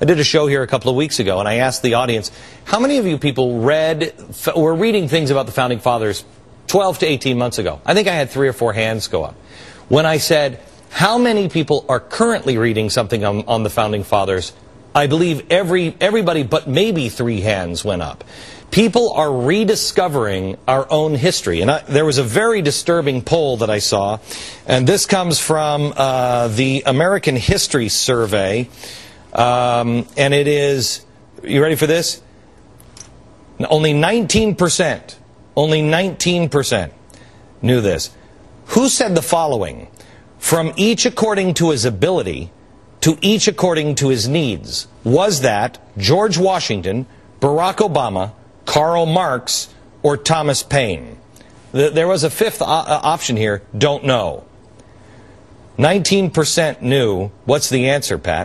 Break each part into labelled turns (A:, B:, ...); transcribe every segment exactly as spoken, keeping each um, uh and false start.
A: I did a show here a couple of weeks ago, and I asked the audience, how many of you people read, were reading things about the Founding Fathers twelve to eighteen months ago? I think I had three or four hands go up. When I said, how many people are currently reading something on, on the Founding Fathers, I believe every everybody but maybe three hands went up. People are rediscovering our own history. And I, there was a very disturbing poll that I saw, and this comes from uh, the American History Survey, um, and it is, you ready for this? Only nineteen percent, only nineteen percent knew this. Who said the following? From each according to his ability, to each according to his needs. Was that George Washington, Barack Obama, Karl Marx, or Thomas Paine? There was a fifth option here, don't know. nineteen percent knew. What's the answer, Pat?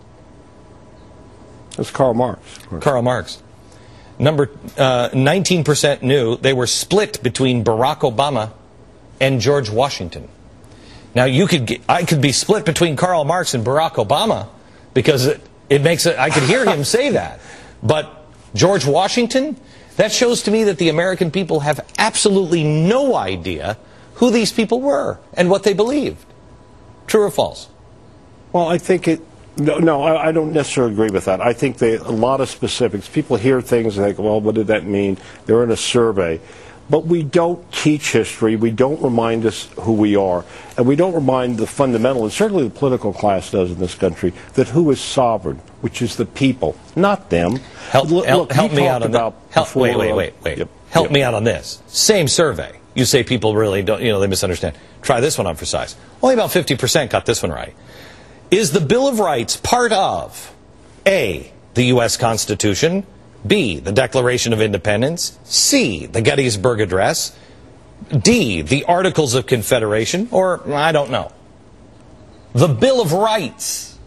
B: That's Karl Marx.
A: Karl Marx. Number uh, nineteen percent knew. They were split between Barack Obama and George Washington. Now, you could get, I could be split between Karl Marx and Barack Obama because it, it makes it, I could hear him say that. But George Washington, that shows to me that the American people have absolutely no idea who these people were and what they believed. True or false?
B: Well, I think it, no, no I, I don't necessarily agree with that. I think they, a lot of specifics, people hear things and think, well, what did that mean? They're in a survey. But we don't teach history, we don't remind us who we are, and we don't remind the fundamental, and certainly the political class does in this country, that who is sovereign, which is the people, not them.
A: Help,
B: Look,
A: help, help me out on that. Help,
B: before,
A: wait, wait, wait, wait. Yep, help yep. me out on this. Same survey. You say people really don't, you know, they misunderstand. Try this one on for size. Only about fifty percent got this one right. Is the Bill of Rights part of A, the U S Constitution, B, the Declaration of Independence, C, the Gettysburg Address, D, the Articles of Confederation, or I don't know. The Bill of Rights.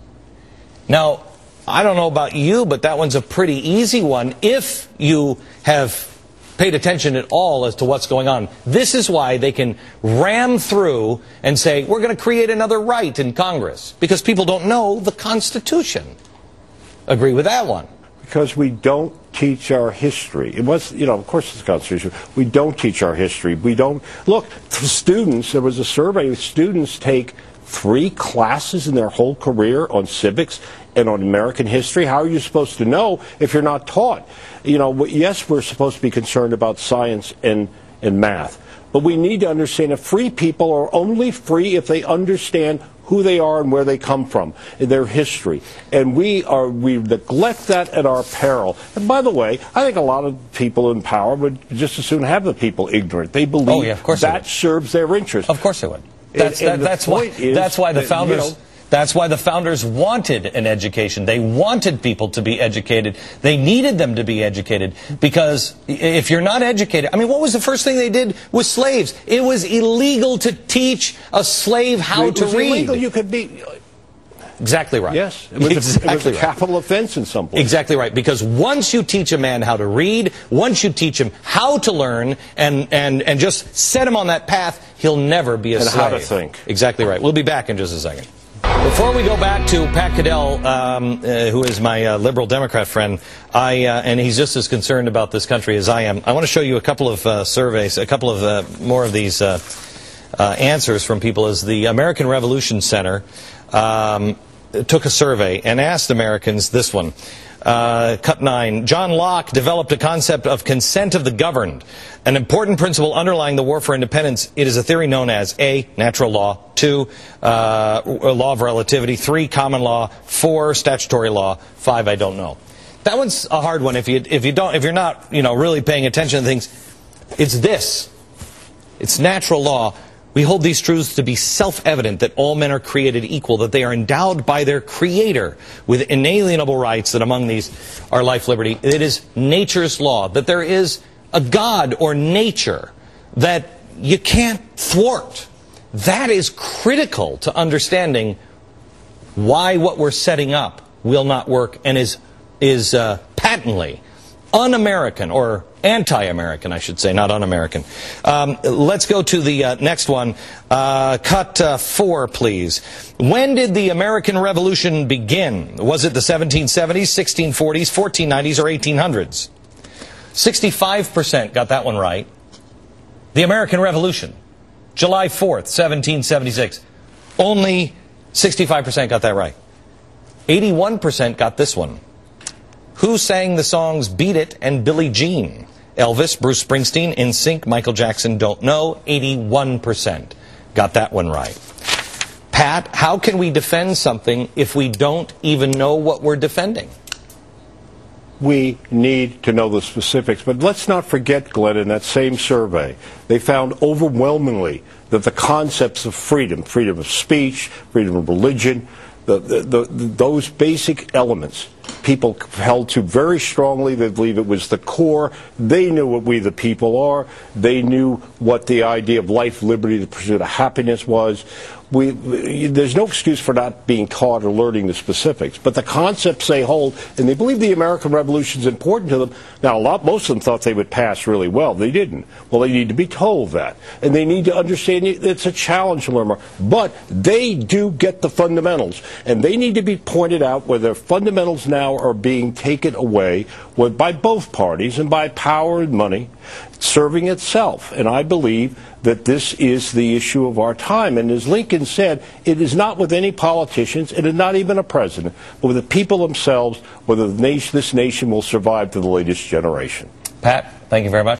A: Now, I don't know about you, but that one's a pretty easy one if you have paid attention at all as to what's going on. This is why they can ram through and say, we're going to create another right in Congress, because people don't know the Constitution. Agree with that one?
B: Because we don't teach our history. It was, you know, of course it's the Constitution. We don't teach our history. We don't, look, students, there was a survey, students take three classes in their whole career on civics and on American history. How are you supposed to know if you're not taught? You know, yes, we're supposed to be concerned about science and, and math, but we need to understand that free people are only free if they understand who they are and where they come from, their history. And we are we neglect that at our peril. And by the way, I think a lot of people in power would just as soon have the people ignorant. They believe
A: oh, yeah, of course
B: that serves their interest.
A: Of course they would. That's,
B: and,
A: that,
B: and
A: that's, why, that's why the
B: that,
A: founders...
B: You know,
A: That's why the founders wanted an education. They wanted people to be educated. They needed them to be educated, because if you're not educated, I mean, what was the first thing they did with slaves? It was illegal to teach a slave how
B: it
A: to
B: was
A: read.
B: Illegal. You could be...
A: Exactly right.
B: Yes, it was,
A: exactly
B: a, it was a
A: right.
B: capital offense in some places.
A: Exactly right, because once you teach a man how to read, once you teach him how to learn, and, and, and just set him on that path, he'll never be a
B: and
A: slave.
B: And how to think.
A: Exactly right. We'll be back in just a second. Before we go back to Pat Caddell, um, uh, who is my uh, liberal Democrat friend, I uh, and he's just as concerned about this country as I am, I want to show you a couple of uh, surveys, a couple of uh, more of these uh, uh, answers from people. As the American Revolution Center um, took a survey and asked Americans this one. Uh, cut nine. John Locke developed a concept of consent of the governed, an important principle underlying the war for independence. It is a theory known as A, natural law, two, uh, law of relativity, three, common law, four, statutory law, five, I don't know. That one's a hard one if you if you don't if you're not you know really paying attention to things. It's this. It's natural law. We hold these truths to be self-evident, that all men are created equal, that they are endowed by their Creator with inalienable rights, that among these are life, liberty. It is nature's law, that there is a God or nature that you can't thwart. That is critical to understanding why what we're setting up will not work, and is, is uh, patently un-American, or anti-American, I should say, not un-American. Um, let's go to the uh, next one. Uh, cut uh, four, please. When did the American Revolution begin? Was it the seventeen seventies, sixteen forties, fourteen nineties, or eighteen hundreds? sixty-five percent got that one right. The American Revolution, July fourth, seventeen seventy-six. Only sixty-five percent got that right. eighty-one percent got this one. Who sang the songs Beat It and Billie Jean? Elvis, Bruce Springsteen, N Sync, Michael Jackson, don't know. eighty-one percent got that one right. Pat, how can we defend something if we don't even know what we're defending?
B: We need to know the specifics. But let's not forget, Glenn, in that same survey, they found overwhelmingly that the concepts of freedom, freedom of speech, freedom of religion, the, the, the, those basic elements, people held to very strongly. They believe it was the core. They knew what we the people are. They knew what the idea of life, liberty, the pursuit of happiness was. We, we, there's no excuse for not being taught or learning the specifics, but the concepts they hold, and they believe the American Revolution is important to them. Now, a lot, most of them thought they would pass really well. They didn't. Well, they need to be told that, and they need to understand it's a challenge to learn more. But they do get the fundamentals, and they need to be pointed out where their fundamentals now are being taken away by both parties and by power and money serving itself. And I believe that this is the issue of our time. And as Lincoln said, it is not with any politicians, it is not even a president, but with the people themselves, whether the nation, this nation will survive to the latest generation.
A: Pat, thank you very much.